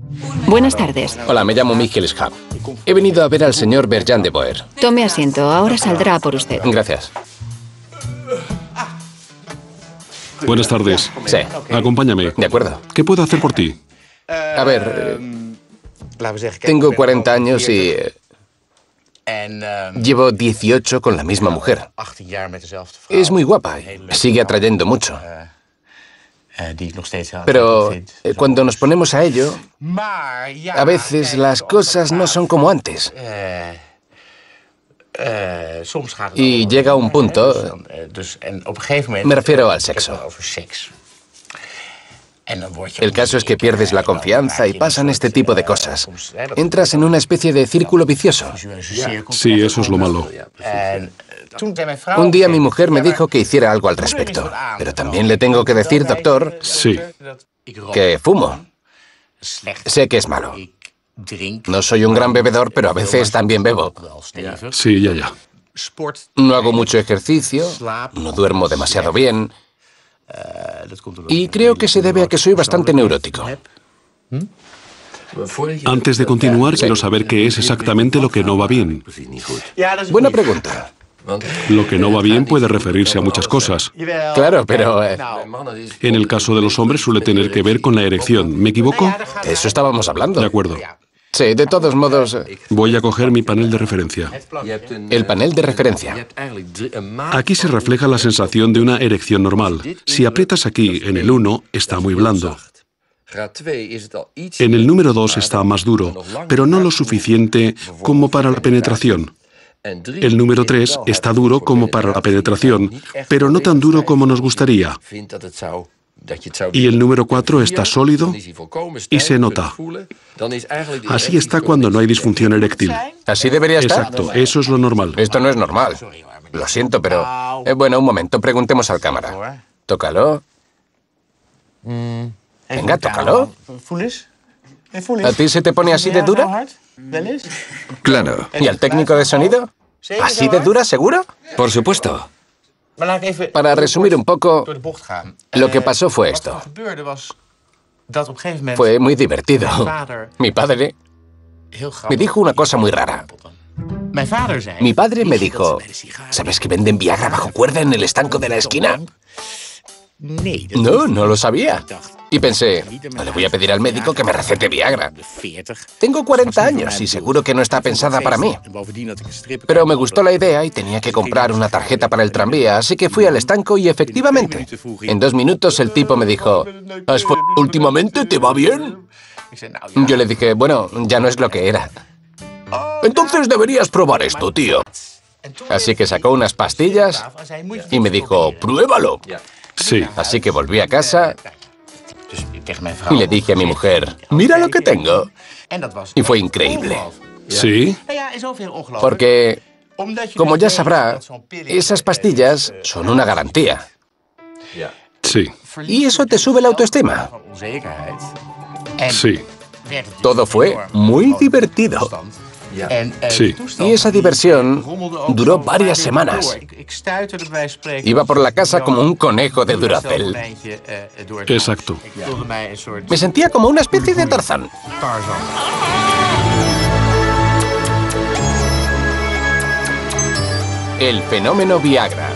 Buenas tardes. Hola, me llamo Michael Schab. He venido a ver al señor Berjan de Boer. Tome asiento, ahora saldrá a por usted. Gracias. Buenas tardes. Sí, Acompáñame. de acuerdo. ¿Qué puedo hacer por ti? A ver, tengo 40 años y llevo 18 con la misma mujer. Es muy guapa y sigue atrayendo mucho. Pero cuando nos ponemos a ello, a veces las cosas no son como antes. Y llega un punto, me refiero al sexo. El caso es que pierdes la confianza y pasan este tipo de cosas. Entras en una especie de círculo vicioso. Sí, eso es lo malo. Un día mi mujer me dijo que hiciera algo al respecto. Pero también le tengo que decir, doctor, Sí. que fumo. Sé que es malo. No soy un gran bebedor, pero a veces también bebo. Sí, ya. No hago mucho ejercicio, no duermo demasiado bien. Y creo que se debe a que soy bastante neurótico. Antes de continuar, quiero saber qué es exactamente lo que no va bien. Buena pregunta. Lo que no va bien puede referirse a muchas cosas. Claro, pero En el caso de los hombres suele tener que ver con la erección. ¿Me equivoco? de eso estábamos hablando. De acuerdo. Sí, de todos modos, Voy a coger mi panel de referencia. el panel de referencia. Aquí se refleja la sensación de una erección normal. Si aprietas aquí, en el 1, está muy blando. En el número 2 está más duro, pero no lo suficiente como para la penetración. El número 3 está duro como para la penetración, pero no tan duro como nos gustaría. Y el número 4 está sólido y se nota. Así está cuando no hay disfunción eréctil. ¿Así debería estar? Exacto, eso es lo normal. Esto no es normal. Lo siento, pero... bueno, un momento, preguntemos al cámara. Tócalo. Venga, tócalo. ¿A ti se te pone así de dura? Claro, ¿Y al técnico de sonido? ¿Así de dura, seguro? por supuesto. Para resumir un poco, lo que pasó fue esto. Fue muy divertido. Mi padre me dijo una cosa muy rara. Mi padre me dijo, ¿sabes que venden Viagra bajo cuerda en el estanco de la esquina? No, no lo sabía. Y pensé, no le voy a pedir al médico que me recete Viagra. Tengo 40 años y seguro que no está pensada para mí. Pero me gustó la idea y tenía que comprar una tarjeta para el tranvía, así que fui al estanco y efectivamente, en 2 minutos el tipo me dijo, ¿has follado últimamente? ¿Te va bien? Yo le dije, bueno, ya no es lo que era. Entonces deberías probar esto, tío. Así que sacó unas pastillas y me dijo, pruébalo. Sí. Así que volví a casa y le dije a mi mujer, mira lo que tengo. Y fue increíble. ¿Sí? Porque, como ya sabrá, esas pastillas son una garantía. Sí. Y eso te sube la autoestima. Sí. Todo fue muy divertido. Sí. Y esa diversión duró varias semanas. Iba por la casa como un conejo de Duracell. Exacto. Me sentía como una especie de Tarzán. El fenómeno Viagra.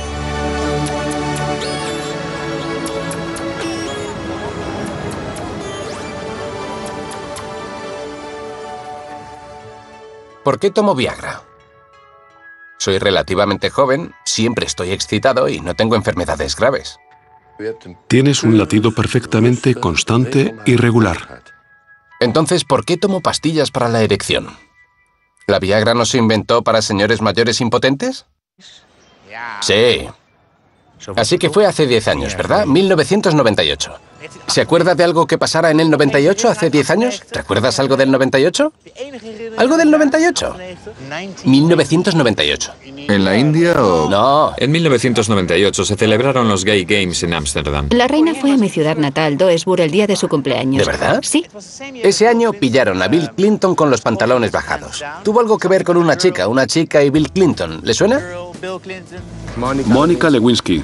¿Por qué tomo Viagra? Soy relativamente joven, siempre estoy excitado y no tengo enfermedades graves. Tienes un latido perfectamente constante y regular. Entonces, ¿por qué tomo pastillas para la erección? ¿La Viagra no se inventó para señores mayores impotentes? Sí. Así que fue hace 10 años, ¿verdad? 1998. ¿Se acuerda de algo que pasara en el 98, hace 10 años? ¿Recuerdas algo del 98? ¿Algo del 98? 1998. ¿En la India o...? No. En 1998 se celebraron los Gay Games en Ámsterdam. La reina fue a mi ciudad natal, Doesburg, el día de su cumpleaños. ¿De verdad? Sí. Ese año pillaron a Bill Clinton con los pantalones bajados. Tuvo algo que ver con una chica y Bill Clinton. ¿Le suena? Mónica Lewinsky.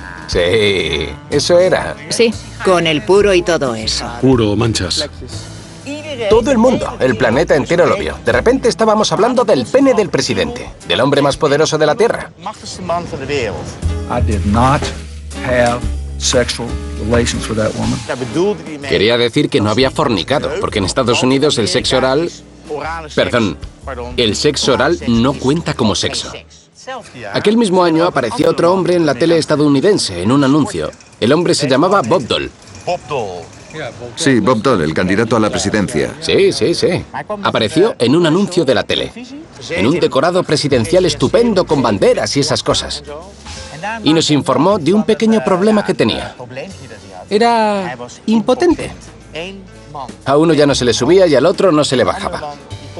Sí, eso era. Sí, con el puro y todo eso. Puro manchas. Todo el mundo, el planeta entero lo vio. De repente estábamos hablando del pene del presidente, del hombre más poderoso de la Tierra. Quería decir que no había fornicado, porque en Estados Unidos el sexo oral... Perdón, el sexo oral no cuenta como sexo. Aquel mismo año apareció otro hombre en la tele estadounidense, en un anuncio. El hombre se llamaba Bob Dole. Sí, Bob Dole, el candidato a la presidencia. Sí. Apareció en un anuncio de la tele, en un decorado presidencial estupendo con banderas y esas cosas. Y nos informó de un pequeño problema que tenía. Era impotente. A uno ya no se le subía y al otro no se le bajaba.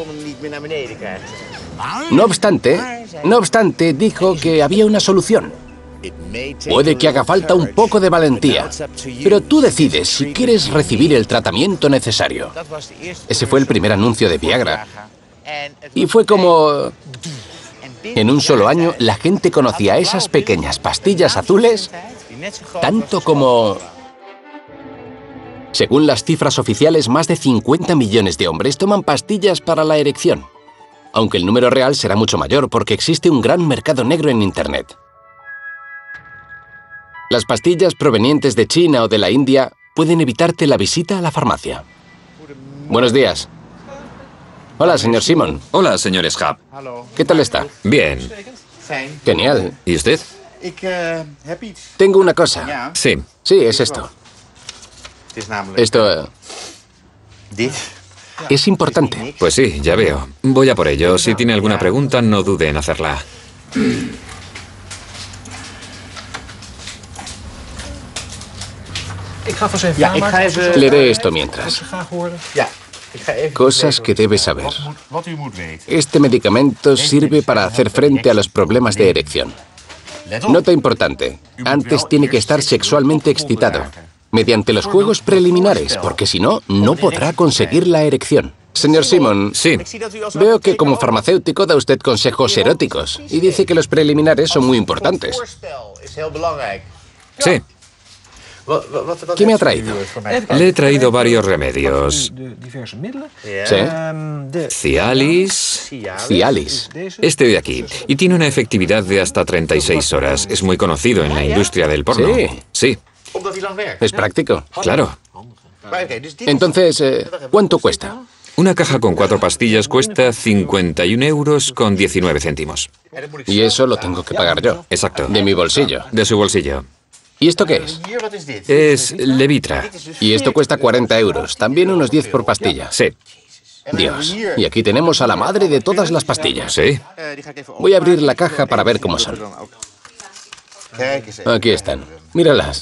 No obstante, dijo que había una solución. Puede que haga falta un poco de valentía, pero tú decides si quieres recibir el tratamiento necesario. Ese fue el primer anuncio de Viagra. Y fue como... En un solo año, la gente conocía esas pequeñas pastillas azules tanto como... Según las cifras oficiales, más de 50 millones de hombres toman pastillas para la erección. Aunque el número real será mucho mayor porque existe un gran mercado negro en Internet. Las pastillas provenientes de China o de la India pueden evitarte la visita a la farmacia. Buenos días. Hola, señor Simon. Hola, señor Schap. ¿Qué tal está? Bien. Genial. ¿Y usted? Tengo una cosa. Sí. Sí, es esto. Esto... es importante. Pues sí, ya veo. Voy a por ello. Si tiene alguna pregunta, no dude en hacerla. Leeré esto mientras. Cosas que debes saber. Este medicamento sirve para hacer frente a los problemas de erección. Nota importante. Antes tiene que estar sexualmente excitado, mediante los juegos preliminares, porque si no, no podrá conseguir la erección. Señor Simon, Sí. veo que como farmacéutico da usted consejos eróticos y dice que los preliminares son muy importantes. Sí. ¿Qué me ha traído? Le he traído varios remedios. ¿Sí? Cialis. Cialis. Este de aquí. Y tiene una efectividad de hasta 36 horas. Es muy conocido en la industria del porno. Sí. Sí, Es práctico. claro. Entonces, ¿cuánto cuesta? Una caja con 4 pastillas cuesta 51 euros con 19 céntimos. Y eso lo tengo que pagar yo. Exacto. De mi bolsillo. De su bolsillo. ¿Y esto qué es? Es Levitra. Y esto cuesta 40 euros. También unos 10 por pastilla. Sí. Dios. Y aquí tenemos a la madre de todas las pastillas. Sí. Voy a abrir la caja para ver cómo son. Aquí están. Míralas.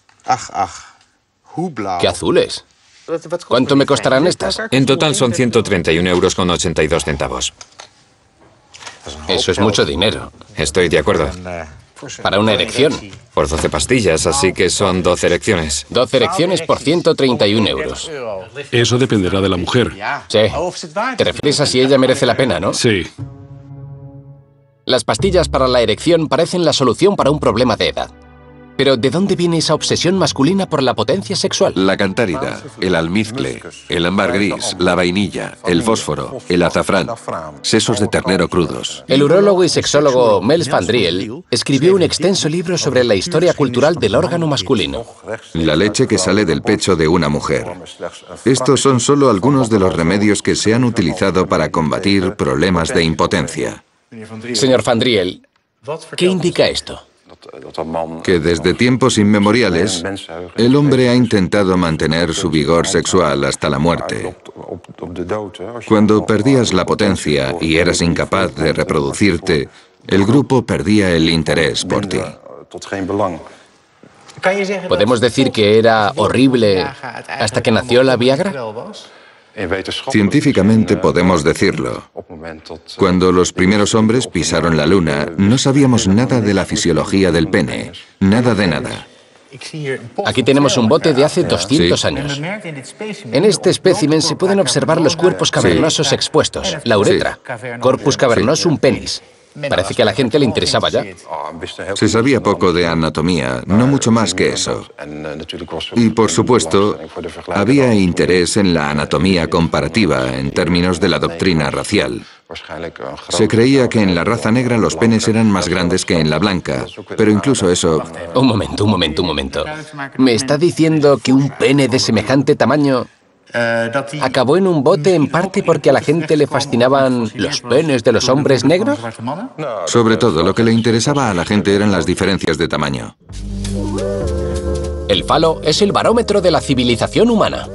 ¡Qué azules! ¿Cuánto me costarán estas? En total son 131 euros con 82 centavos. Eso es mucho dinero. Estoy de acuerdo. Para una erección. Por 12 pastillas, así que son 12 erecciones. 12 erecciones por 131 euros. Eso dependerá de la mujer. Sí. Te refieres a si ella merece la pena, ¿no? Sí. Las pastillas para la erección parecen la solución para un problema de edad. Pero ¿de dónde viene esa obsesión masculina por la potencia sexual? La cantárida, el almizcle, el ámbar gris, la vainilla, el fósforo, el azafrán, sesos de ternero crudos. El urólogo y sexólogo Mels van Driel escribió un extenso libro sobre la historia cultural del órgano masculino. La leche que sale del pecho de una mujer. Estos son solo algunos de los remedios que se han utilizado para combatir problemas de impotencia. Señor van Driel, ¿qué indica esto? Que desde tiempos inmemoriales, el hombre ha intentado mantener su vigor sexual hasta la muerte. Cuando perdías la potencia y eras incapaz de reproducirte, el grupo perdía el interés por ti. ¿Podemos decir que era horrible hasta que nació la Viagra? Científicamente podemos decirlo. Cuando los primeros hombres pisaron la luna, no sabíamos nada de la fisiología del pene, nada de nada. Aquí tenemos un bote de hace 200 años. En este espécimen se pueden observar los cuerpos cavernosos expuestos, la uretra, corpus cavernosum penis. Parece que a la gente le interesaba ya. Se sabía poco de anatomía, no mucho más que eso. Y, por supuesto, había interés en la anatomía comparativa en términos de la doctrina racial. Se creía que en la raza negra los penes eran más grandes que en la blanca, pero incluso eso... Un momento. ¿Me está diciendo que un pene de semejante tamaño acabó en un bote en parte porque a la gente le fascinaban los penes de los hombres negros? Sobre todo, lo que le interesaba a la gente eran las diferencias de tamaño. El falo es el barómetro de la civilización humana.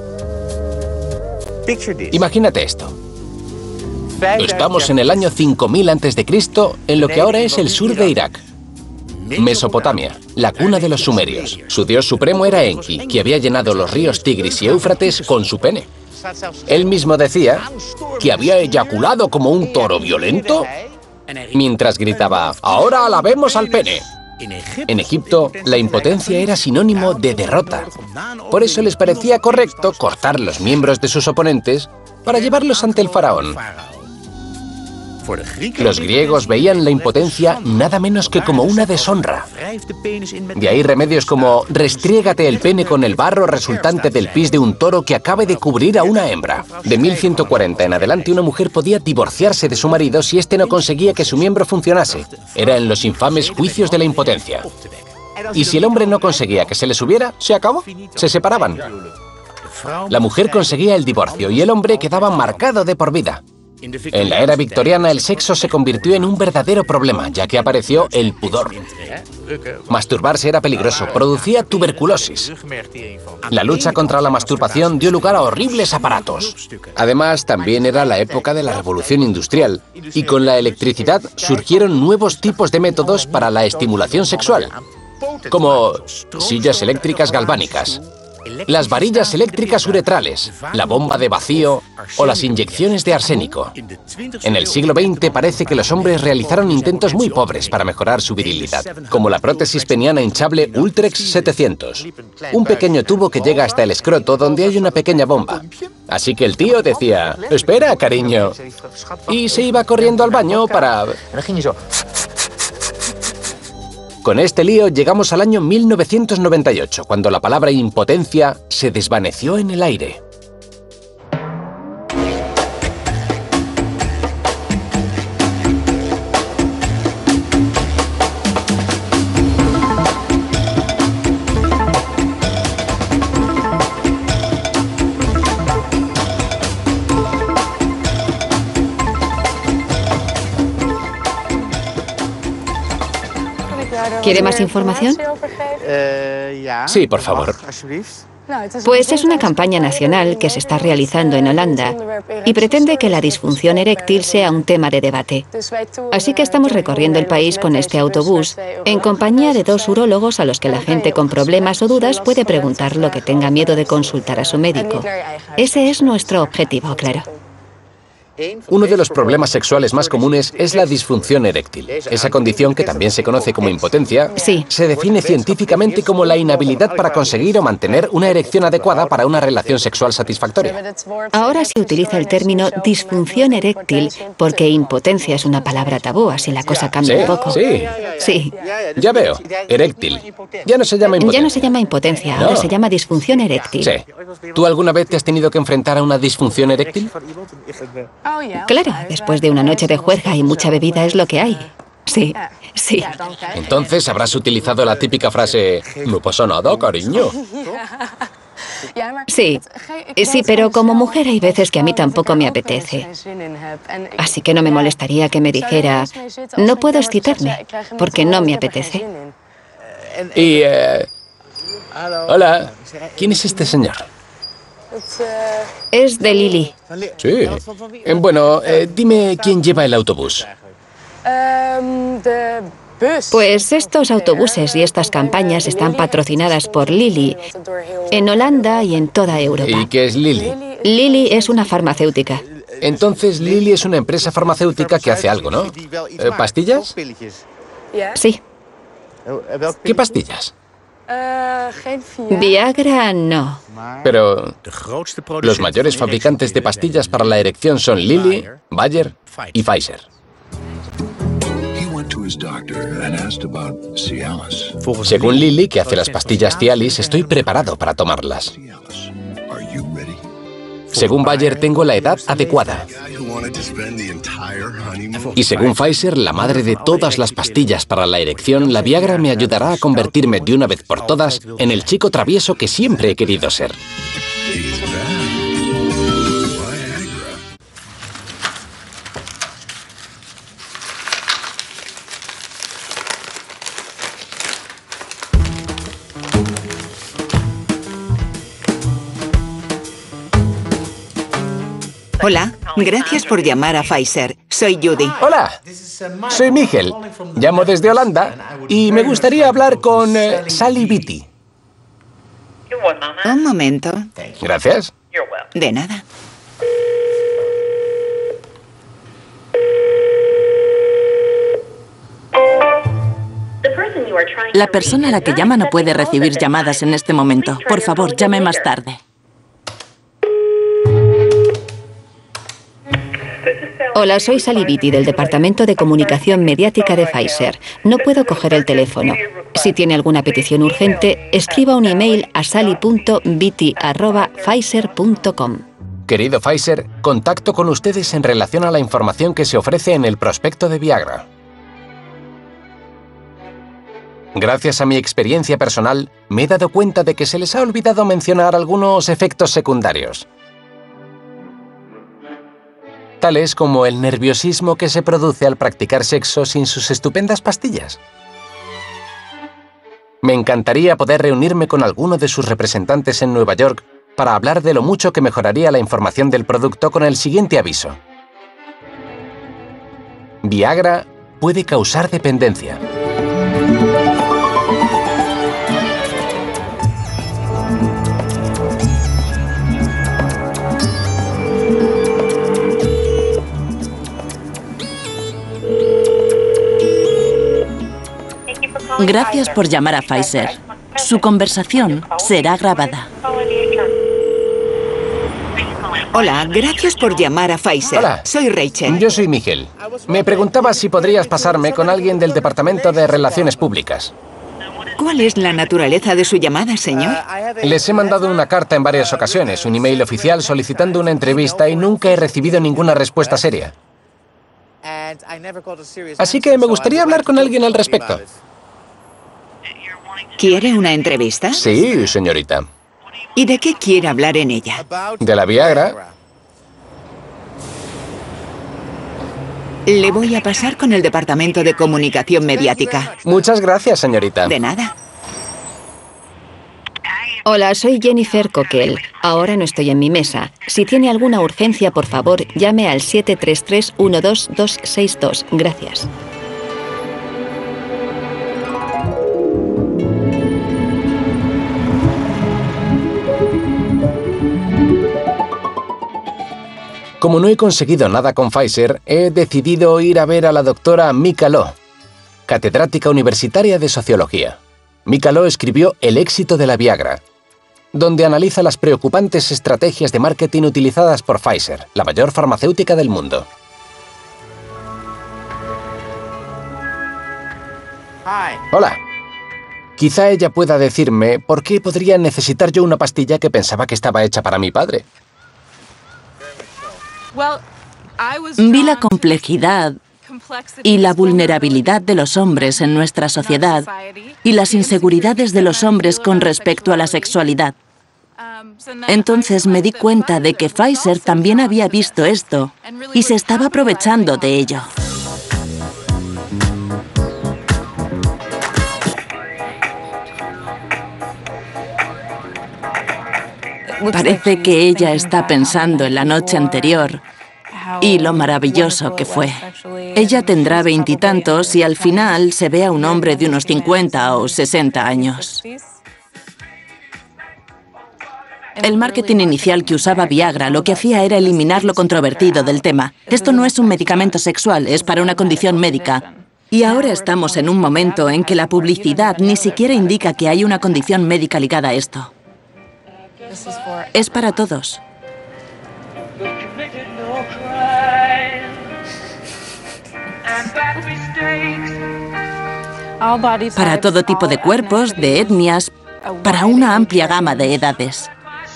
Imagínate esto. Estamos en el año 5000 a.C., en lo que ahora es el sur de Irak. Mesopotamia, la cuna de los sumerios. Su dios supremo era Enki, que había llenado los ríos Tigris y Éufrates con su pene. Él mismo decía que había eyaculado como un toro violento mientras gritaba: «Ahora alabemos al pene». En Egipto, la impotencia era sinónimo de derrota. Por eso les parecía correcto cortar los miembros de sus oponentes para llevarlos ante el faraón. Los griegos veían la impotencia nada menos que como una deshonra. De ahí remedios como «restriégate el pene con el barro resultante del pis de un toro que acabe de cubrir a una hembra». De 1140 en adelante, una mujer podía divorciarse de su marido si éste no conseguía que su miembro funcionase. Era en los infames juicios de la impotencia. Y si el hombre no conseguía que se le subiera, se acabó. Se separaban. La mujer conseguía el divorcio y el hombre quedaba marcado de por vida. En la era victoriana, el sexo se convirtió en un verdadero problema, ya que apareció el pudor. Masturbarse era peligroso, producía tuberculosis. La lucha contra la masturbación dio lugar a horribles aparatos. Además, también era la época de la revolución industrial, y con la electricidad surgieron nuevos tipos de métodos para la estimulación sexual, como sillas eléctricas galvánicas, las varillas eléctricas uretrales, la bomba de vacío o las inyecciones de arsénico. En el siglo XX parece que los hombres realizaron intentos muy pobres para mejorar su virilidad, como la prótesis peniana hinchable Ultrex 700, un pequeño tubo que llega hasta el escroto donde hay una pequeña bomba. Así que el tío decía: «Espera, cariño», y se iba corriendo al baño para... Con este lío llegamos al año 1998, cuando la palabra impotencia se desvaneció en el aire. ¿Quiere más información? Sí, por favor. Pues es una campaña nacional que se está realizando en Holanda y pretende que la disfunción eréctil sea un tema de debate. Así que estamos recorriendo el país con este autobús en compañía de 2 urólogos a los que la gente con problemas o dudas puede preguntar lo que tenga miedo de consultar a su médico. Ese es nuestro objetivo, claro. Uno de los problemas sexuales más comunes es la disfunción eréctil. Esa condición, que también se conoce como impotencia, sí, se define científicamente como la inhabilidad para conseguir o mantener una erección adecuada para una relación sexual satisfactoria. Ahora se utiliza el término disfunción eréctil porque impotencia es una palabra tabú, así la cosa cambia un poco. Sí. Ya veo. Eréctil. Ya no se llama impotencia. Ya no se llama impotencia, ahora se llama disfunción eréctil. Sí. ¿Tú alguna vez te has tenido que enfrentar a una disfunción eréctil? Claro, después de una noche de juerga y mucha bebida es lo que hay. Sí. Entonces habrás utilizado la típica frase: «No pasa nada, cariño». Sí, pero como mujer hay veces que a mí tampoco me apetece. Así que no me molestaría que me dijera: «No puedo excitarme, porque no me apetece». Y... Hola, ¿quién es este señor? Es de Lili. Sí. Bueno, dime quién lleva el autobús. Pues estos autobuses y estas campañas están patrocinadas por Lili en Holanda y en toda Europa. ¿Y qué es Lili? Lili es una farmacéutica. Entonces Lili es una empresa farmacéutica que hace algo, ¿no? ¿Pastillas? Sí. ¿Qué pastillas? Viagra no. Pero los mayores fabricantes de pastillas para la erección son Lilly, Bayer y Pfizer. Según Lily, que hace las pastillas Cialis, estoy preparado para tomarlas. Según Bayer, tengo la edad adecuada. Y según Pfizer, la madre de todas las pastillas para la erección, la Viagra me ayudará a convertirme de una vez por todas en el chico travieso que siempre he querido ser. Hola, gracias por llamar a Pfizer. Soy Judy. Hola, soy Miguel. Llamo desde Holanda y me gustaría hablar con Sally Beatty. Un momento. Gracias. De nada. La persona a la que llama no puede recibir llamadas en este momento. Por favor, llame más tarde. Hola, soy Sally Beatty del Departamento de Comunicación Mediática de Pfizer. No puedo coger el teléfono. Si tiene alguna petición urgente, escriba un email a sally.beatty@pfizer.com. Querido Pfizer, contacto con ustedes en relación a la información que se ofrece en el prospecto de Viagra. Gracias a mi experiencia personal, me he dado cuenta de que se les ha olvidado mencionar algunos efectos secundarios, tales como el nerviosismo que se produce al practicar sexo sin sus estupendas pastillas. Me encantaría poder reunirme con alguno de sus representantes en Nueva York para hablar de lo mucho que mejoraría la información del producto con el siguiente aviso. Viagra puede causar dependencia. Gracias por llamar a Pfizer. Su conversación será grabada. Hola, gracias por llamar a Pfizer. Hola. Soy Rachel. Yo soy Miguel. Me preguntaba si podrías pasarme con alguien del Departamento de Relaciones Públicas. ¿Cuál es la naturaleza de su llamada, señor? Les he mandado una carta en varias ocasiones, un email oficial solicitando una entrevista y nunca he recibido ninguna respuesta seria. Así que me gustaría hablar con alguien al respecto. ¿Quiere una entrevista? Sí, señorita. ¿Y de qué quiere hablar en ella? ¿De la Viagra? Le voy a pasar con el Departamento de Comunicación Mediática. Muchas gracias, señorita. De nada. Hola, soy Jennifer Coquel. Ahora no estoy en mi mesa. Si tiene alguna urgencia, por favor, llame al 733-12262. Gracias. Como no he conseguido nada con Pfizer, he decidido ir a ver a la doctora Mika Lo, catedrática universitaria de Sociología. Mika Lo escribió El éxito de la Viagra, donde analiza las preocupantes estrategias de marketing utilizadas por Pfizer, la mayor farmacéutica del mundo. Hola. Quizá ella pueda decirme por qué podría necesitar yo una pastilla que pensaba que estaba hecha para mi padre. Vi la complejidad y la vulnerabilidad de los hombres en nuestra sociedad y las inseguridades de los hombres con respecto a la sexualidad. Entonces me di cuenta de que Pfizer también había visto esto y se estaba aprovechando de ello. Parece que ella está pensando en la noche anterior y lo maravilloso que fue. Ella tendrá 20 y tantos y al final se ve a un hombre de unos 50 o 60 años. El marketing inicial que usaba Viagra lo que hacía era eliminar lo controvertido del tema. Esto no es un medicamento sexual, es para una condición médica. Y ahora estamos en un momento en que la publicidad ni siquiera indica que hay una condición médica ligada a esto. Es para todos. Para todo tipo de cuerpos, de etnias, para una amplia gama de edades.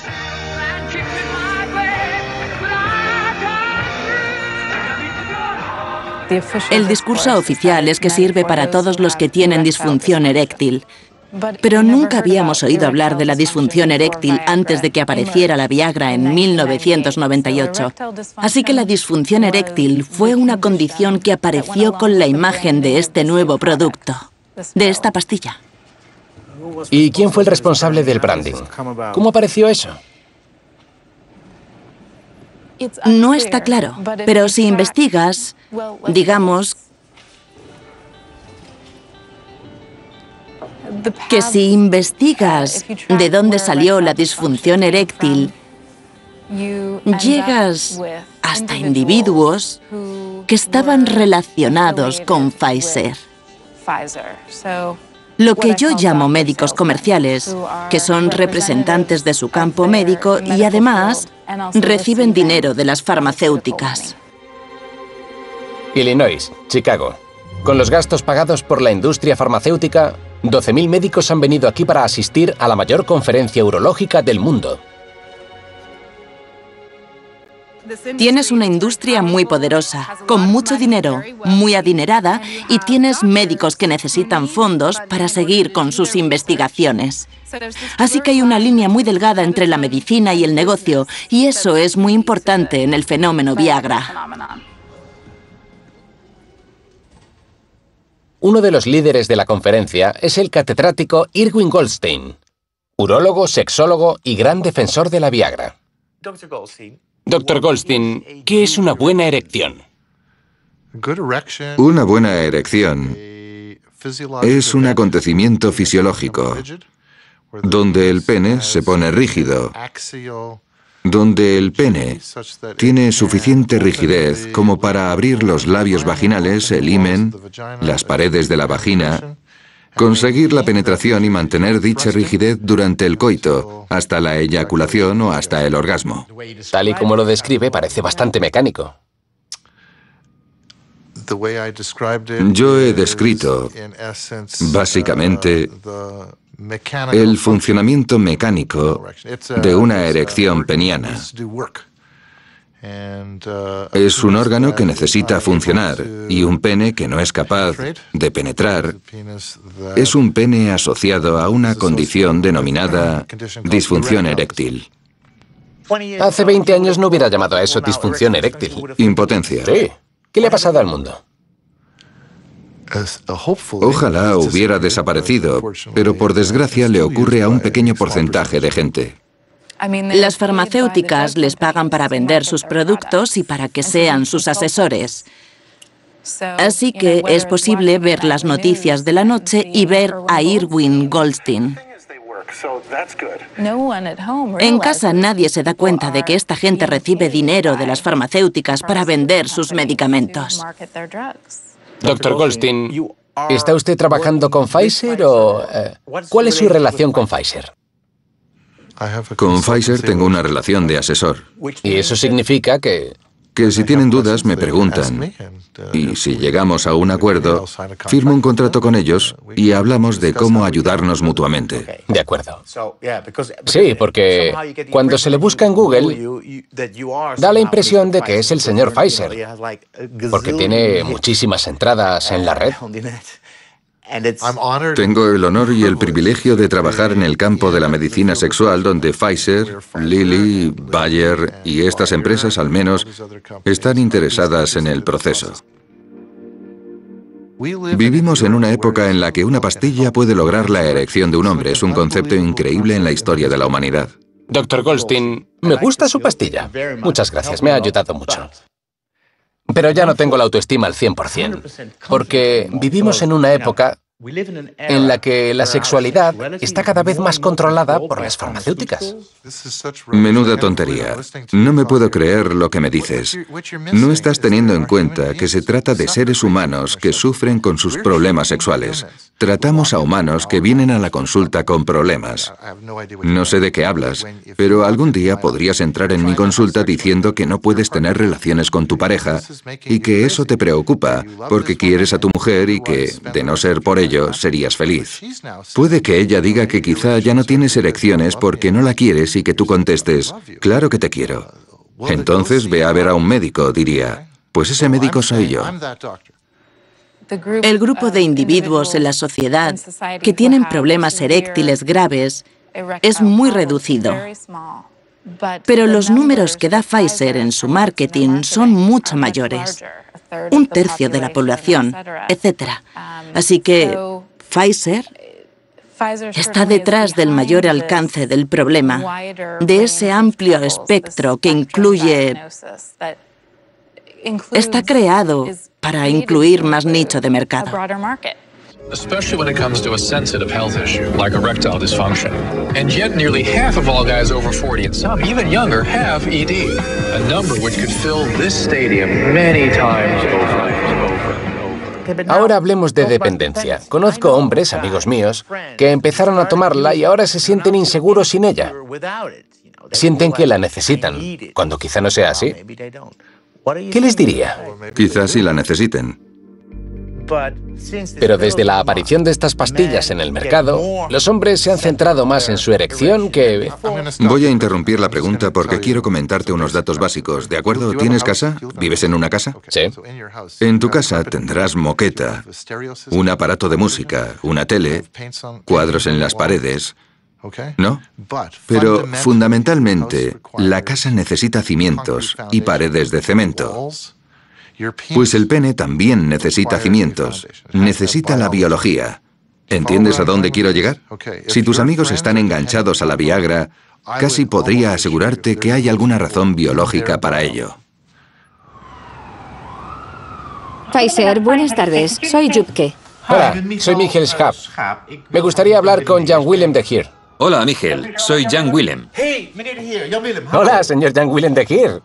El discurso oficial es que sirve para todos los que tienen disfunción eréctil. Pero nunca habíamos oído hablar de la disfunción eréctil antes de que apareciera la Viagra en 1998. Así que la disfunción eréctil fue una condición que apareció con la imagen de este nuevo producto, de esta pastilla. ¿Y quién fue el responsable del branding? ¿Cómo apareció eso? No está claro, pero si investigas, digamos que si investigas de dónde salió la disfunción eréctil, llegas hasta individuos que estaban relacionados con Pfizer. Lo que yo llamo médicos comerciales, que son representantes de su campo médico y además reciben dinero de las farmacéuticas. Illinois, Chicago. Con los gastos pagados por la industria farmacéutica, 12.000 médicos han venido aquí para asistir a la mayor conferencia urológica del mundo. Tienes una industria muy poderosa, con mucho dinero, muy adinerada, y tienes médicos que necesitan fondos para seguir con sus investigaciones. Así que hay una línea muy delgada entre la medicina y el negocio, y eso es muy importante en el fenómeno Viagra. Uno de los líderes de la conferencia es el catedrático Irwin Goldstein, urólogo, sexólogo y gran defensor de la Viagra. Dr. Goldstein, ¿qué es una buena erección? Una buena erección es un acontecimiento fisiológico donde el pene se pone rígido, donde el pene tiene suficiente rigidez como para abrir los labios vaginales, el himen, las paredes de la vagina, conseguir la penetración y mantener dicha rigidez durante el coito, hasta la eyaculación o hasta el orgasmo. Tal y como lo describe, parece bastante mecánico. Yo he descrito, básicamente, el funcionamiento mecánico de una erección peniana. Es un órgano que necesita funcionar y un pene que no es capaz de penetrar es un pene asociado a una condición denominada disfunción eréctil. Hace 20 años no hubiera llamado a eso disfunción eréctil. Impotencia. Sí. ¿Qué le ha pasado al mundo? Ojalá hubiera desaparecido, pero por desgracia le ocurre a un pequeño porcentaje de gente. Las farmacéuticas les pagan para vender sus productos y para que sean sus asesores. Así que es posible ver las noticias de la noche y ver a Irwin Goldstein. En casa nadie se da cuenta de que esta gente recibe dinero de las farmacéuticas para vender sus medicamentos. Dr. Goldstein, ¿está usted trabajando con Pfizer o cuál es su relación con Pfizer? Con Pfizer tengo una relación de asesor. Y eso significa que si tienen dudas me preguntan. Y si llegamos a un acuerdo, firmo un contrato con ellos y hablamos de cómo ayudarnos mutuamente. De acuerdo. Sí, porque cuando se le busca en Google, da la impresión de que es el señor Pfizer, porque tiene muchísimas entradas en la red. Tengo el honor y el privilegio de trabajar en el campo de la medicina sexual donde Pfizer, Lilly, Bayer y estas empresas al menos están interesadas en el proceso. Vivimos en una época en la que una pastilla puede lograr la erección de un hombre. Es un concepto increíble en la historia de la humanidad. Dr. Goldstein, me gusta su pastilla. Muchas gracias, me ha ayudado mucho. Pero ya no tengo la autoestima al 100%, porque vivimos en una época en la que la sexualidad está cada vez más controlada por las farmacéuticas. Menuda tontería. No me puedo creer lo que me dices. No estás teniendo en cuenta que se trata de seres humanos que sufren con sus problemas sexuales. Tratamos a humanos que vienen a la consulta con problemas. No sé de qué hablas, pero algún día podrías entrar en mi consulta diciendo que no puedes tener relaciones con tu pareja y que eso te preocupa porque quieres a tu mujer y que, de no ser por ello, serías feliz. Puede que ella diga que quizá ya no tienes erecciones porque no la quieres y que tú contestes, claro que te quiero. Entonces ve a ver a un médico, diría. Pues ese médico soy yo. El grupo de individuos en la sociedad que tienen problemas eréctiles graves es muy reducido. Pero los números que da Pfizer en su marketing son mucho mayores. 1/3 de la población, etc. Así que Pfizer está detrás del mayor alcance del problema, de ese amplio espectro que incluye... Está creado para incluir más nicho de mercado. Especially when it comes to a sensitive health issue, like erectile dysfunction. And yet nearly half of all guys over 40 and some, even younger, have ED. A number which could fill this stadium many times over. Ahora hablemos de dependencia. Conozco hombres, amigos míos, que empezaron a tomarla y ahora se sienten inseguros sin ella. Sienten que la necesitan, cuando quizá no sea así. ¿Qué les diría? Quizás sí la necesiten. Pero desde la aparición de estas pastillas en el mercado, los hombres se han centrado más en su erección que... Voy a interrumpir la pregunta porque quiero comentarte unos datos básicos, ¿de acuerdo? ¿Tienes casa? ¿Vives en una casa? Sí. En tu casa tendrás moqueta, un aparato de música, una tele, cuadros en las paredes, ¿no? Pero fundamentalmente, la casa necesita cimientos y paredes de cemento. Pues el pene también necesita cimientos, necesita la biología. ¿Entiendes a dónde quiero llegar? Si tus amigos están enganchados a la Viagra, casi podría asegurarte que hay alguna razón biológica para ello. Pfizer, buenas tardes. Soy Jupke. Hola, soy Michael Schaap. Me gustaría hablar con Jan Willem de Geer. Hola, Michael. Soy Jan Willem. Hola, señor Jan Willem de Geer.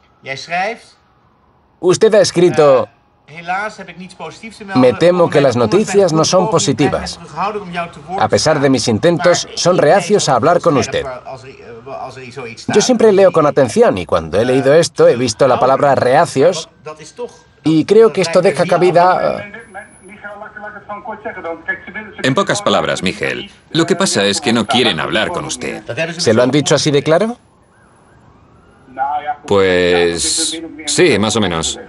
Usted ha escrito... Me temo que las noticias no son positivas. A pesar de mis intentos, son reacios a hablar con usted. Yo siempre leo con atención y cuando he leído esto he visto la palabra reacios y creo que esto deja cabida... En pocas palabras, Michael, lo que pasa es que no quieren hablar con usted. ¿Se lo han dicho así de claro? Pues... sí, más o menos.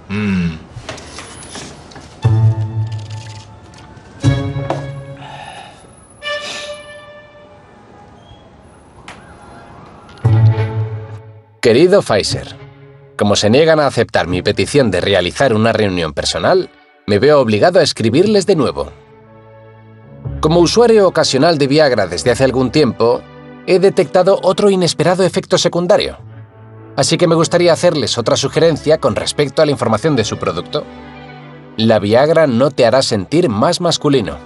Querido Pfizer, como se niegan a aceptar mi petición de realizar una reunión personal, me veo obligado a escribirles de nuevo. Como usuario ocasional de Viagra desde hace algún tiempo, he detectado otro inesperado efecto secundario. Así que me gustaría hacerles otra sugerencia con respecto a la información de su producto. La Viagra no te hará sentir más masculino.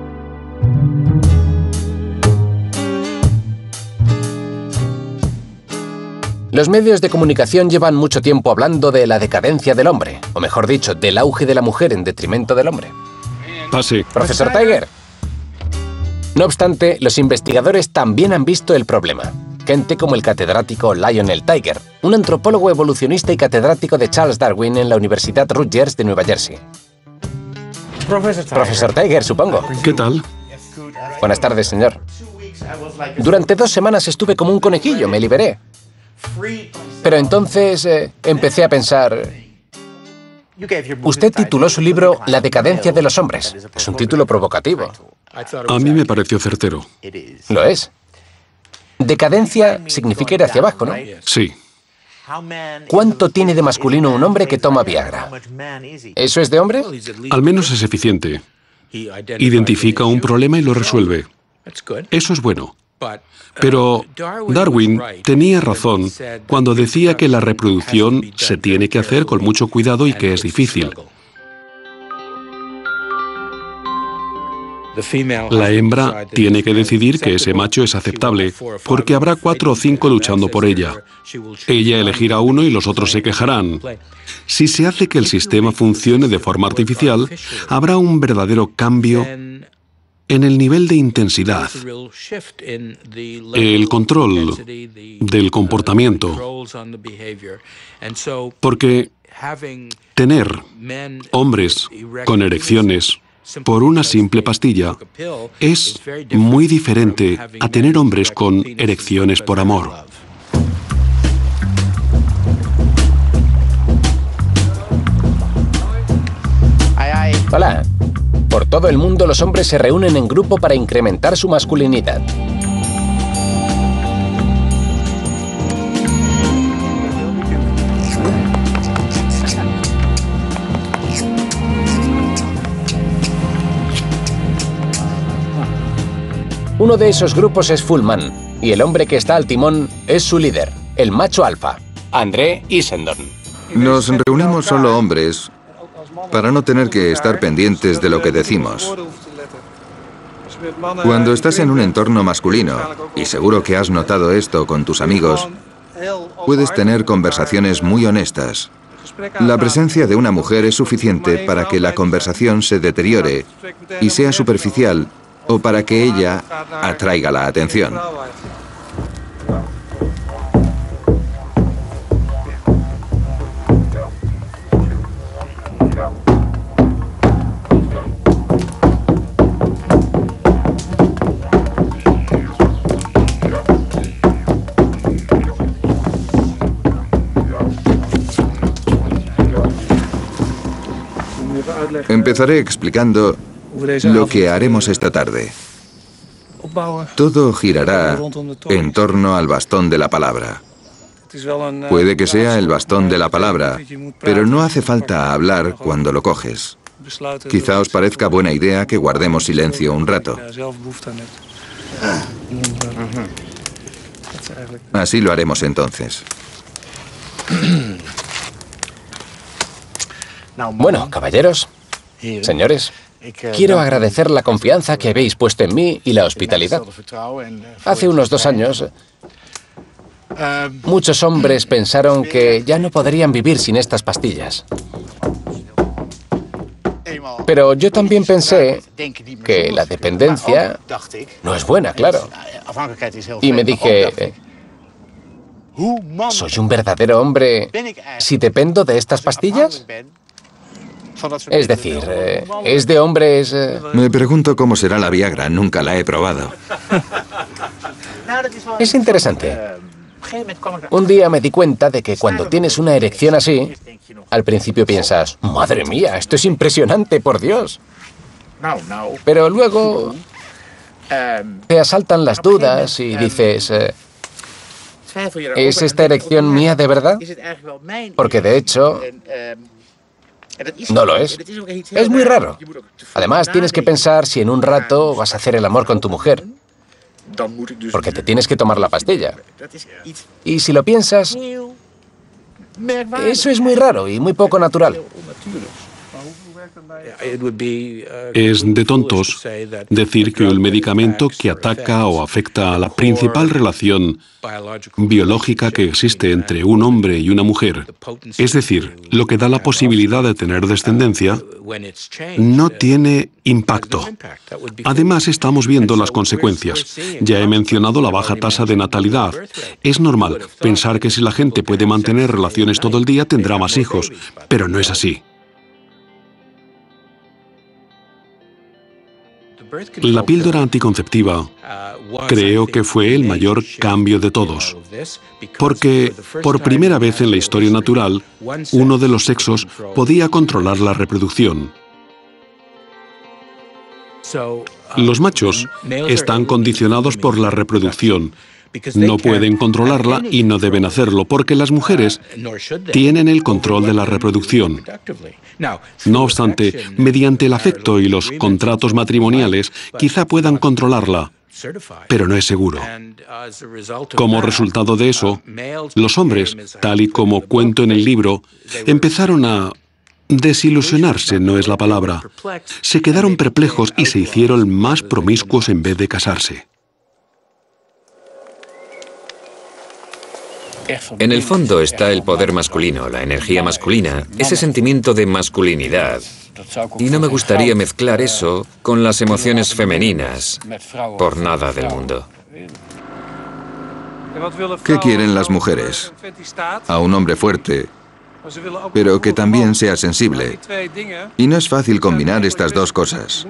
Los medios de comunicación llevan mucho tiempo hablando de la decadencia del hombre, o mejor dicho, del auge de la mujer en detrimento del hombre. Pase. Profesor Tiger. No obstante, los investigadores también han visto el problema. Gente como el catedrático Lionel Tiger, un antropólogo evolucionista y catedrático de Charles Darwin en la Universidad Rutgers de Nueva Jersey. Profesor Tiger, supongo. ¿Qué tal? Buenas tardes, señor. Durante 2 semanas estuve como un conejillo, me liberé. Pero entonces empecé a pensar... Usted tituló su libro La decadencia de los hombres. Es un título provocativo. A mí me pareció certero. Lo es. Decadencia significa ir hacia abajo, ¿no? Sí. ¿Cuánto tiene de masculino un hombre que toma Viagra? ¿Eso es de hombre? Al menos es eficiente. Identifica un problema y lo resuelve. Eso es bueno. Pero Darwin tenía razón cuando decía que la reproducción se tiene que hacer con mucho cuidado y que es difícil. La hembra tiene que decidir que ese macho es aceptable, porque habrá 4 o 5 luchando por ella. Ella elegirá uno y los otros se quejarán. Si se hace que el sistema funcione de forma artificial, habrá un verdadero cambio en el nivel de intensidad, el control del comportamiento, porque tener hombres con erecciones por una simple pastilla es muy diferente a tener hombres con erecciones por amor. Hola. Por todo el mundo los hombres se reúnen en grupo para incrementar su masculinidad. Uno de esos grupos es Fullman, y el hombre que está al timón es su líder, el macho alfa, André Isendon. Nos reunimos solo hombres para no tener que estar pendientes de lo que decimos. Cuando estás en un entorno masculino, y seguro que has notado esto con tus amigos, puedes tener conversaciones muy honestas. La presencia de una mujer es suficiente para que la conversación se deteriore y sea superficial o para que ella atraiga la atención. Empezaré explicando lo que haremos esta tarde. Todo girará en torno al bastón de la palabra. Puede que sea el bastón de la palabra, pero no hace falta hablar cuando lo coges. Quizá os parezca buena idea que guardemos silencio un rato. Así lo haremos entonces. Bueno, caballeros, señores, quiero agradecer la confianza que habéis puesto en mí y la hospitalidad. Hace unos 2 años, muchos hombres pensaron que ya no podrían vivir sin estas pastillas. Pero yo también pensé que la dependencia no es buena, claro. Y me dije, ¿soy un verdadero hombre si dependo de estas pastillas? Es decir, ¿es de hombres...? Me pregunto cómo será la Viagra, nunca la he probado. Es interesante. Un día me di cuenta de que cuando tienes una erección así, al principio piensas, ¡madre mía, esto es impresionante, por Dios! Pero luego te asaltan las dudas y dices, ¿es esta erección mía de verdad? Porque de hecho... no lo es. Es muy raro. Además, tienes que pensar si en un rato vas a hacer el amor con tu mujer. Porque te tienes que tomar la pastilla. Y si lo piensas, eso es muy raro y muy poco natural. Es de tontos decir que el medicamento que ataca o afecta a la principal relación biológica que existe entre un hombre y una mujer, es decir, lo que da la posibilidad de tener descendencia, no tiene impacto. Además, estamos viendo las consecuencias. Ya he mencionado la baja tasa de natalidad. Es normal pensar que si la gente puede mantener relaciones todo el día, tendrá más hijos, pero no es así. La píldora anticonceptiva creo que fue el mayor cambio de todos, porque por primera vez en la historia natural, uno de los sexos podía controlar la reproducción. Los machos están condicionados por la reproducción. No pueden controlarla y no deben hacerlo, porque las mujeres tienen el control de la reproducción. No obstante, mediante el afecto y los contratos matrimoniales, quizá puedan controlarla, pero no es seguro. Como resultado de eso, los hombres, tal y como cuento en el libro, empezaron a Desilusionarse no es la palabra. Se quedaron perplejos y se hicieron más promiscuos en vez de casarse. En el fondo está el poder masculino, la energía masculina, ese sentimiento de masculinidad. Y no me gustaría mezclar eso con las emociones femeninas, por nada del mundo. ¿Qué quieren las mujeres? A un hombre fuerte, pero que también sea sensible. Y no es fácil combinar estas dos cosas.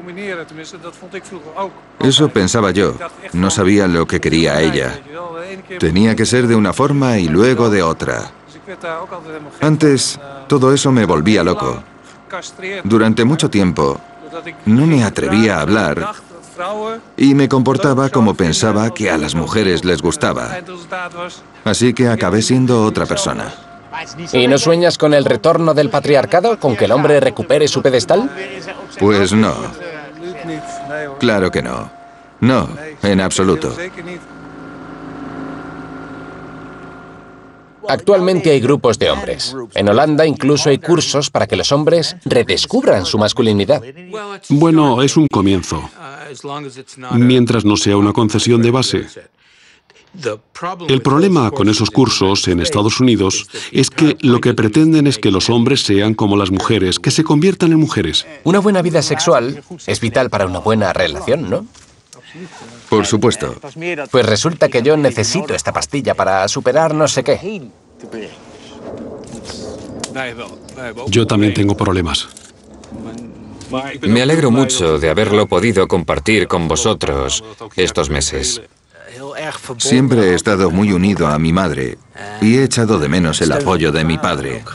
Eso pensaba yo. No sabía lo que quería ella. Tenía que ser de una forma y luego de otra. Antes, todo eso me volvía loco. Durante mucho tiempo, no me atrevía a hablar y me comportaba como pensaba que a las mujeres les gustaba. Así que acabé siendo otra persona. ¿Y no sueñas con el retorno del patriarcado? ¿Con que el hombre recupere su pedestal? Pues no. Claro que no. No, en absoluto. Actualmente hay grupos de hombres. En Holanda incluso hay cursos para que los hombres redescubran su masculinidad. Bueno, es un comienzo. Mientras no sea una concesión de base. El problema con esos cursos en Estados Unidos es que lo que pretenden es que los hombres sean como las mujeres, que se conviertan en mujeres. Una buena vida sexual es vital para una buena relación, ¿no? Por supuesto. Pues resulta que yo necesito esta pastilla para superar no sé qué. Yo también tengo problemas. Me alegro mucho de haberlo podido compartir con vosotros estos meses. Siempre he estado muy unido a mi madre y he echado de menos el apoyo de mi padre.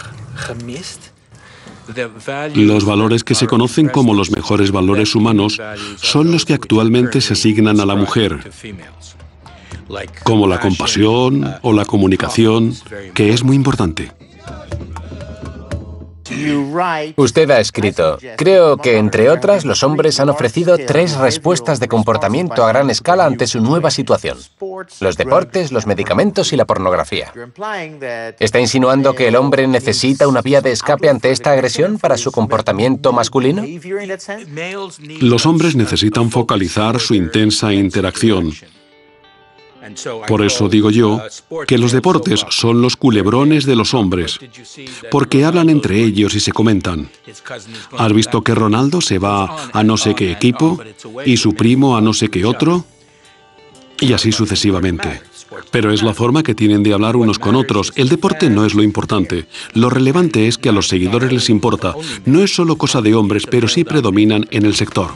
Los valores que se conocen como los mejores valores humanos son los que actualmente se asignan a la mujer, como la compasión o la comunicación, que es muy importante. Usted ha escrito, creo que, entre otras, los hombres han ofrecido 3 respuestas de comportamiento a gran escala ante su nueva situación. Los deportes, los medicamentos y la pornografía. ¿Está insinuando que el hombre necesita una vía de escape ante esta agresión para su comportamiento masculino? Los hombres necesitan focalizar su intensa interacción. Por eso digo yo que los deportes son los culebrones de los hombres, porque hablan entre ellos y se comentan. ¿Has visto que Ronaldo se va a no sé qué equipo y su primo a no sé qué otro? Y así sucesivamente. Pero es la forma que tienen de hablar unos con otros. El deporte no es lo importante. Lo relevante es que a los seguidores les importa. No es solo cosa de hombres, pero sí predominan en el sector.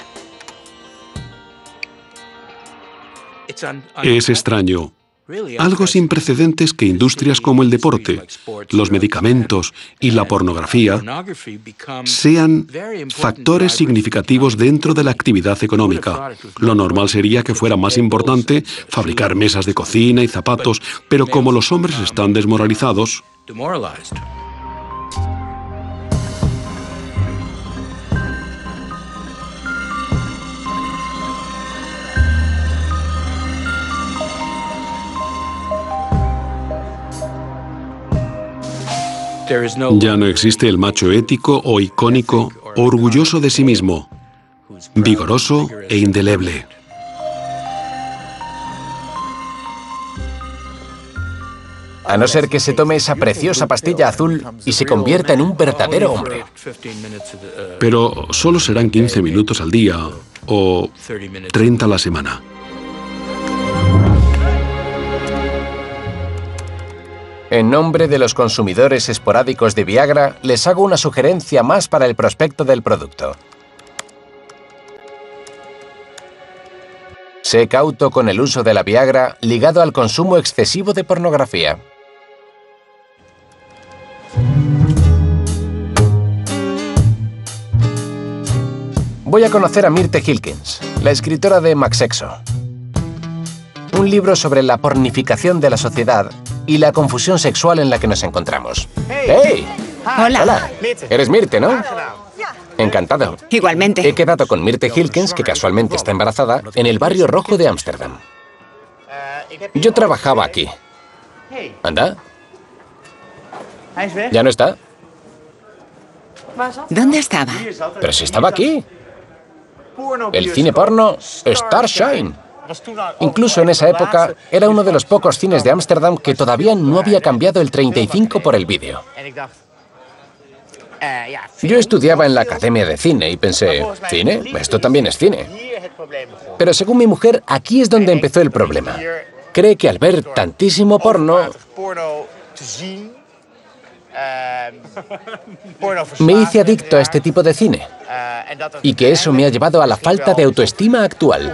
Es extraño. Algo sin precedentes que industrias como el deporte, los medicamentos y la pornografía sean factores significativos dentro de la actividad económica. Lo normal sería que fuera más importante fabricar mesas de cocina y zapatos, pero como los hombres están desmoralizados, ya no existe el macho ético o icónico, orgulloso de sí mismo, vigoroso e indeleble. A no ser que se tome esa preciosa pastilla azul y se convierta en un verdadero hombre. Pero solo serán 15 minutos al día o 30 a la semana. En nombre de los consumidores esporádicos de Viagra, les hago una sugerencia más para el prospecto del producto. Sé cauto con el uso de la Viagra ligado al consumo excesivo de pornografía. Voy a conocer a Myrte Hilkens, la escritora de Maxexo. Un libro sobre la pornificación de la sociedad y la confusión sexual en la que nos encontramos. ¡Hey! Hola. Hola. Eres Myrte, ¿no? Encantado. Igualmente. He quedado con Myrte Hilkens, que casualmente está embarazada, en el barrio rojo de Ámsterdam. Yo trabajaba aquí. ¿Anda? ¿Ya no está? ¿Dónde estaba? Pero si estaba aquí. El cine porno Starshine. Incluso en esa época era uno de los pocos cines de Ámsterdam que todavía no había cambiado el 35 por el vídeo. Yo estudiaba en la Academia de Cine y pensé, ¿cine? Esto también es cine. Pero según mi mujer, aquí es donde empezó el problema. Cree que al ver tantísimo porno, me hice adicto a este tipo de cine. Y que eso me ha llevado a la falta de autoestima actual.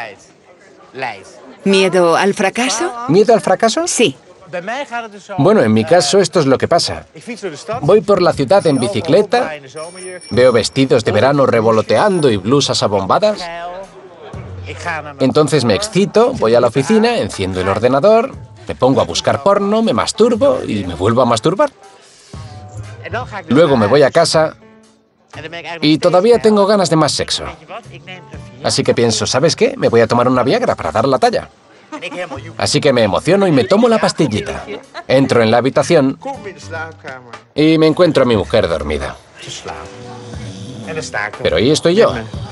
¿Miedo al fracaso? ¿Miedo al fracaso? Sí. Bueno, en mi caso esto es lo que pasa. Voy por la ciudad en bicicleta, veo vestidos de verano revoloteando y blusas abombadas. Entonces me excito, voy a la oficina, enciendo el ordenador, me pongo a buscar porno, me masturbo y me vuelvo a masturbar. Luego me voy a casa y todavía tengo ganas de más sexo. Así que pienso, ¿sabes qué? Me voy a tomar una Viagra para dar la talla. Así que me emociono y me tomo la pastillita. Entro en la habitación y me encuentro a mi mujer dormida. Pero ahí estoy yo.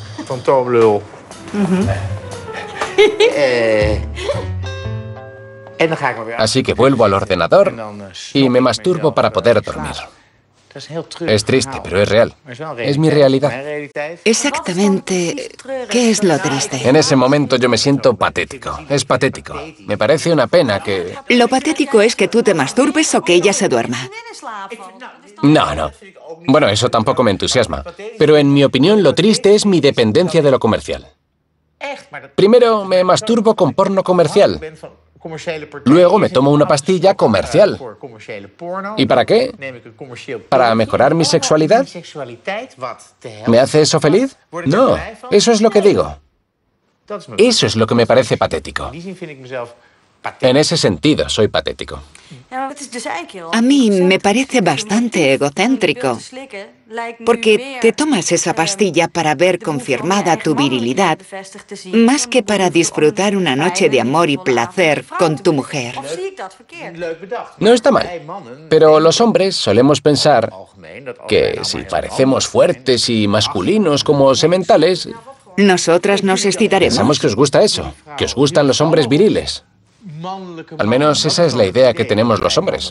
Así que vuelvo al ordenador y me masturbo para poder dormir. Es triste, pero es real. Es mi realidad. Exactamente, ¿qué es lo triste? En ese momento yo me siento patético. Es patético. Me parece una pena que... Lo patético es que tú te masturbes o que ella se duerma. No. Bueno, eso tampoco me entusiasma. Pero en mi opinión lo triste es mi dependencia de lo comercial. Primero me masturbo con porno comercial. Luego me tomo una pastilla comercial. ¿Y para qué? ¿Para mejorar mi sexualidad? ¿Me hace eso feliz? No, eso es lo que digo. Eso es lo que me parece patético. En ese sentido, soy patético. A mí me parece bastante egocéntrico, porque te tomas esa pastilla para ver confirmada tu virilidad, más que para disfrutar una noche de amor y placer con tu mujer. No está mal, pero los hombres solemos pensar que si parecemos fuertes y masculinos como sementales, nosotras nos excitaremos. Pensamos que os gusta eso, que os gustan los hombres viriles. Al menos esa es la idea que tenemos los hombres.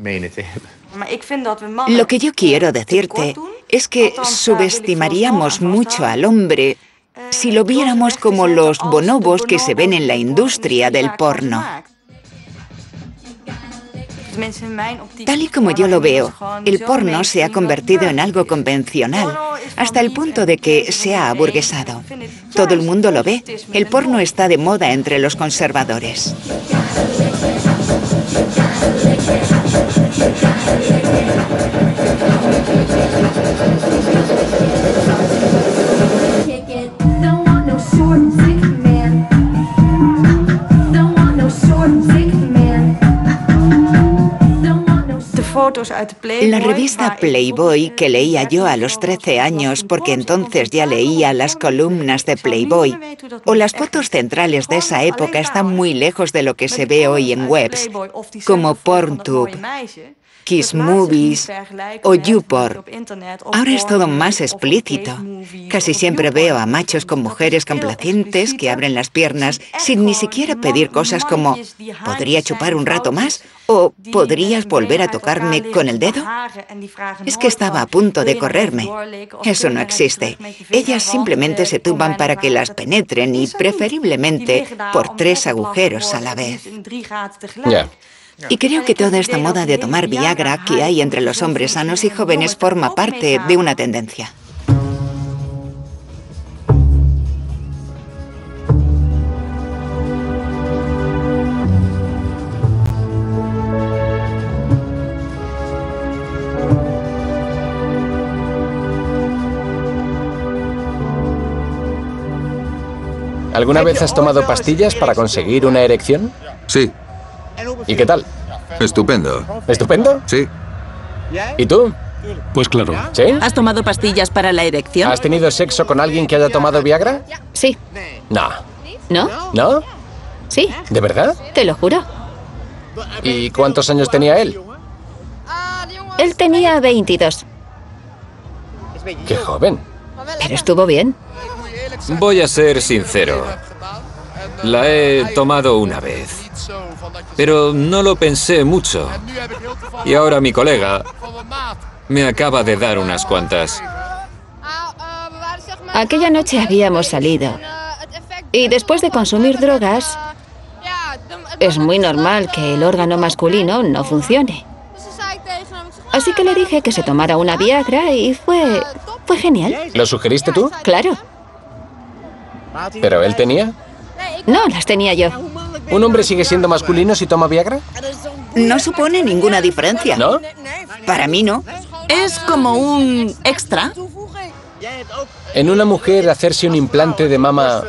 Lo que yo quiero decirte es que subestimaríamos mucho al hombre si lo viéramos como los bonobos que se ven en la industria del porno. Tal y como yo lo veo, el porno se ha convertido en algo convencional, hasta el punto de que se ha aburguesado. Todo el mundo lo ve. El porno está de moda entre los conservadores. La revista Playboy, que leía yo a los 13 años, porque entonces ya leía las columnas de Playboy, o las fotos centrales de esa época están muy lejos de lo que se ve hoy en webs, como PornTube, Kiss Movies o YouPorn. Ahora es todo más explícito. Casi siempre veo a machos con mujeres complacientes que abren las piernas sin ni siquiera pedir cosas como ¿podría chupar un rato más? ¿O ¿podrías volver a tocarme con el dedo? Es que estaba a punto de correrme. Eso no existe. Ellas simplemente se tumban para que las penetren y preferiblemente por 3 agujeros a la vez. Ya. Y creo que toda esta moda de tomar Viagra que hay entre los hombres sanos y jóvenes forma parte de una tendencia. ¿Alguna vez has tomado pastillas para conseguir una erección? Sí. ¿Y qué tal? Estupendo. ¿Estupendo? Sí. ¿Y tú? Pues claro. ¿Sí? ¿Has tomado pastillas para la erección? ¿Has tenido sexo con alguien que haya tomado Viagra? Sí. No. ¿No? ¿No? Sí. ¿De verdad? Te lo juro. ¿Y cuántos años tenía él? Él tenía 22. ¡Qué joven! Pero estuvo bien. Voy a ser sincero. La he tomado una vez. Pero no lo pensé mucho. Y ahora mi colega me acaba de dar unas cuantas. Aquella noche habíamos salido. Y después de consumir drogas, es muy normal que el órgano masculino no funcione. Así que le dije que se tomara una Viagra y fue genial. ¿Lo sugeriste tú? Claro. ¿Pero él tenía? No, las tenía yo. ¿Un hombre sigue siendo masculino si toma Viagra? No supone ninguna diferencia. ¿No? Para mí no. Es como un extra. En una mujer hacerse un implante de mama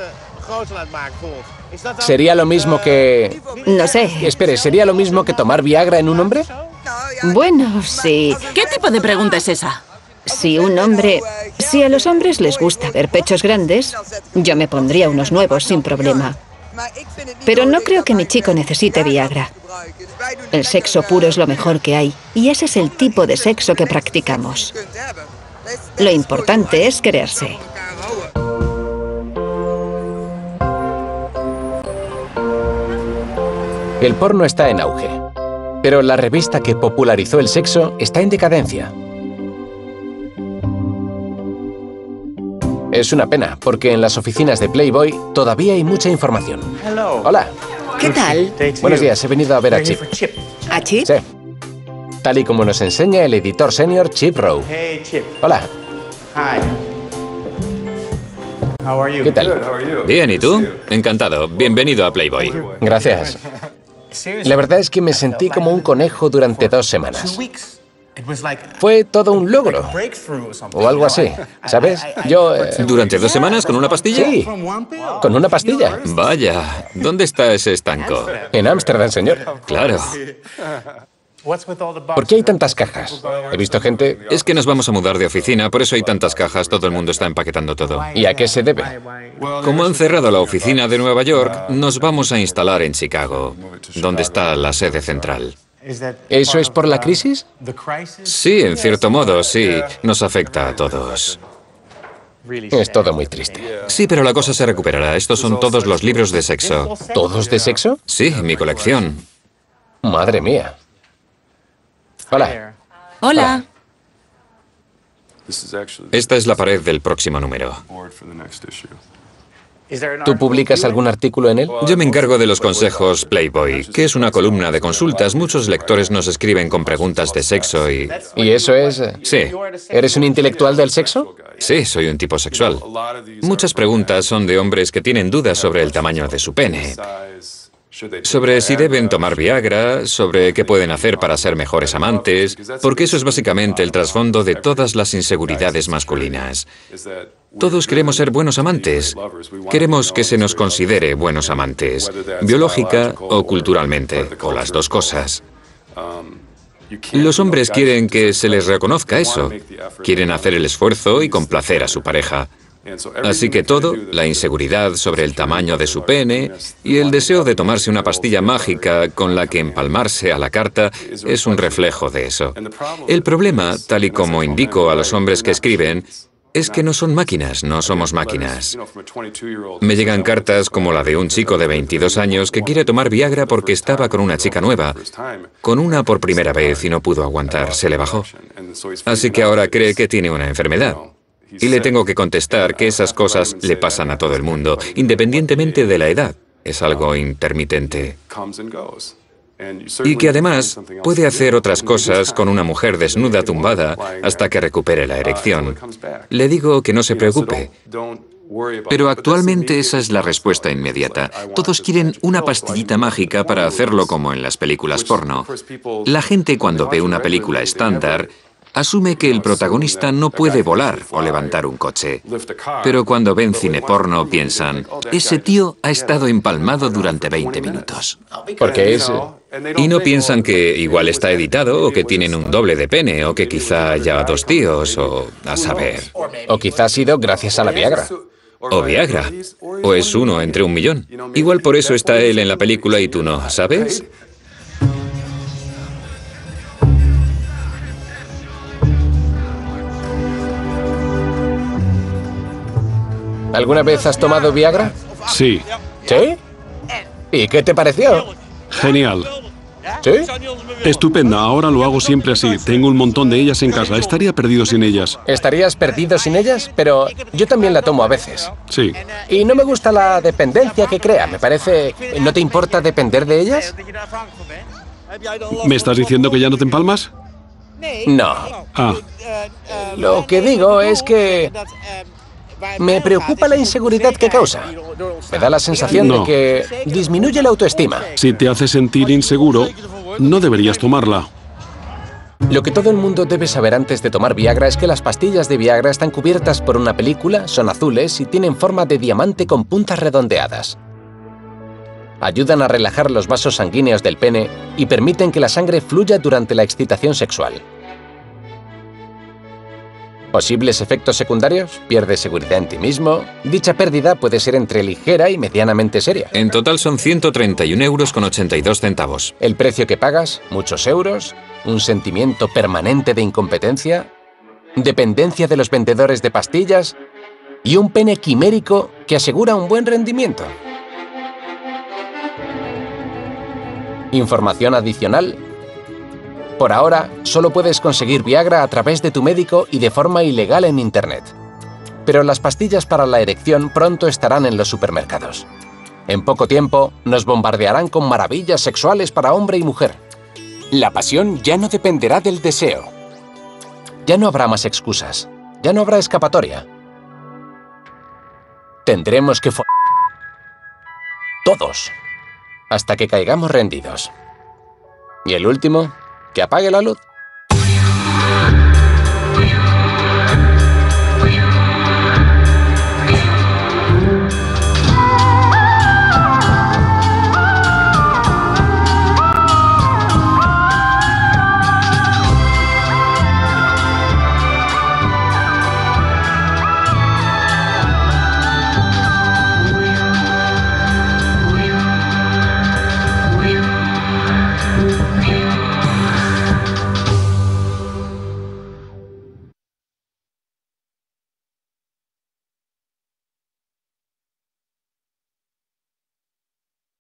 ¿sería lo mismo que...? No sé. Espere, ¿sería lo mismo que tomar Viagra en un hombre? Bueno, sí. ¿Qué tipo de pregunta es esa? Si a los hombres les gusta ver pechos grandes, yo me pondría unos nuevos sin problema. Pero no creo que mi chico necesite Viagra. El sexo puro es lo mejor que hay, y ese es el tipo de sexo que practicamos. Lo importante es quererse. El porno está en auge, pero la revista que popularizó el sexo está en decadencia. Es una pena, porque en las oficinas de Playboy todavía hay mucha información. Hola. ¿Qué tal? Buenos días, he venido a ver a Chip. ¿A Chip? Sí. Tal y como nos enseña el editor senior Chip Rowe. Hola. ¿Qué tal? Bien, ¿y tú? Encantado. Bienvenido a Playboy. Gracias. La verdad es que me sentí como un conejo durante 2 semanas. Fue todo un logro. O algo así, ¿sabes? Yo... ¿Durante 2 semanas con una pastilla? Sí, con una pastilla. Vaya, ¿dónde está ese estanco? En Ámsterdam, señor. Claro. ¿Por qué hay tantas cajas? He visto gente... Es que nos vamos a mudar de oficina, por eso hay tantas cajas, todo el mundo está empaquetando todo. ¿Y a qué se debe? Como han cerrado la oficina de Nueva York, nos vamos a instalar en Chicago, donde está la sede central. ¿Eso es por la crisis? Sí, en cierto modo, sí. Nos afecta a todos. Es todo muy triste. Sí, pero la cosa se recuperará. Estos son todos los libros de sexo. ¿Todos de sexo? Sí, mi colección. Madre mía. Hola. Hola. Esta es la pared del próximo número. ¿Tú publicas algún artículo en él? Yo me encargo de los consejos Playboy, que es una columna de consultas. Muchos lectores nos escriben con preguntas de sexo y... ¿Y eso es...? Sí. ¿Eres un intelectual del sexo? Sí, soy un tipo sexual. Muchas preguntas son de hombres que tienen dudas sobre el tamaño de su pene, sobre si deben tomar Viagra, sobre qué pueden hacer para ser mejores amantes, porque eso es básicamente el trasfondo de todas las inseguridades masculinas. Todos queremos ser buenos amantes. Queremos que se nos considere buenos amantes, biológica o culturalmente, o las dos cosas. Los hombres quieren que se les reconozca eso. Quieren hacer el esfuerzo y complacer a su pareja. Así que todo, la inseguridad sobre el tamaño de su pene y el deseo de tomarse una pastilla mágica con la que empalmarse a la carta, es un reflejo de eso. El problema, tal y como indico a los hombres que escriben, es que no son máquinas, no somos máquinas. Me llegan cartas como la de un chico de 22 años que quiere tomar Viagra porque estaba con una chica nueva, con una por primera vez y no pudo aguantar, se le bajó. Así que ahora cree que tiene una enfermedad. Y le tengo que contestar que esas cosas le pasan a todo el mundo, independientemente de la edad. Es algo intermitente. Y que además puede hacer otras cosas con una mujer desnuda tumbada hasta que recupere la erección. Le digo que no se preocupe. Pero actualmente esa es la respuesta inmediata. Todos quieren una pastillita mágica para hacerlo como en las películas porno. La gente cuando ve una película estándar asume que el protagonista no puede volar o levantar un coche. Pero cuando ven cine porno piensan, ese tío ha estado empalmado durante 20 minutos. Porque es... Y no piensan que igual está editado o que tienen un doble de pene o que quizá haya 2 tíos o a saber. O quizá ha sido gracias a la Viagra. O Viagra. O es uno entre 1.000.000. Igual por eso está él en la película y tú no, ¿sabes? ¿Alguna vez has tomado Viagra? Sí. ¿Sí? ¿Y qué te pareció? Genial. ¿Sí? Estupenda, ahora lo hago siempre así. Tengo un montón de ellas en casa. Estaría perdido sin ellas. ¿Estarías perdido sin ellas? Pero yo también la tomo a veces. Sí. Y no me gusta la dependencia que crea. Me parece... ¿No te importa depender de ellas? ¿Me estás diciendo que ya no te empalmas? No. Ah, Lo que digo es que... me preocupa la inseguridad que causa. Me da la sensación de No. que disminuye la autoestima. si te hace sentir inseguro, no deberías tomarla. Lo que todo el mundo debe saber antes de tomar Viagra es que las pastillas de Viagra están cubiertas por una película, son azules y tienen forma de diamante con puntas redondeadas. Ayudan a relajar los vasos sanguíneos del pene y permiten que la sangre fluya durante la excitación sexual. ¿Posibles efectos secundarios? Pierdes seguridad en ti mismo. Dicha pérdida puede ser entre ligera y medianamente seria. En total son 131,82 €. El precio que pagas, muchos euros, un sentimiento permanente de incompetencia, dependencia de los vendedores de pastillas y un pene quimérico que asegura un buen rendimiento. ¿Información adicional? Por ahora, solo puedes conseguir Viagra a través de tu médico y de forma ilegal en Internet. Pero las pastillas para la erección pronto estarán en los supermercados. En poco tiempo, nos bombardearán con maravillas sexuales para hombre y mujer. La pasión ya no dependerá del deseo. Ya no habrá más excusas. Ya no habrá escapatoria. Tendremos que todos, hasta que caigamos rendidos. Y el último, que apague la luz.